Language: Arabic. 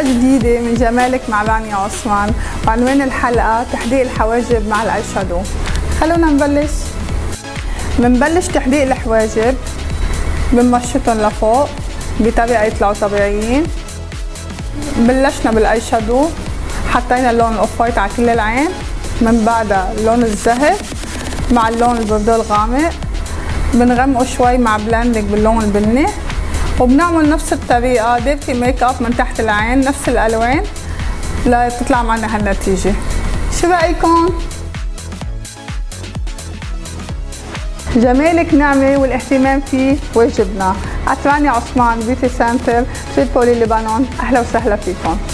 جديدة من جمالك مع رانيا عثمان، وعنوان الحلقة تحديق الحواجب مع الاي شادو. خلونا نبلش. بنبلش تحديق الحواجب، بنمشطهم لفوق بطريقة يطلعوا طبيعيين. بلشنا بالاي شادو، حطينا اللون الاوف وايت على كل العين، من بعدها اللون الزهر مع اللون البوردو الغامق، بنغمقه شوي مع بلندنج باللون البني، وبنعمل نفس الطريقة ديرتي ميك اب من تحت العين، نفس الالوان لتطلع معنا هالنتيجة. شو رأيكم؟ جمالك نعمة والاهتمام فيه واجبنا. رانيا عثمان بيوتي سنتر تريبولي لبنان، اهلا وسهلا فيكم.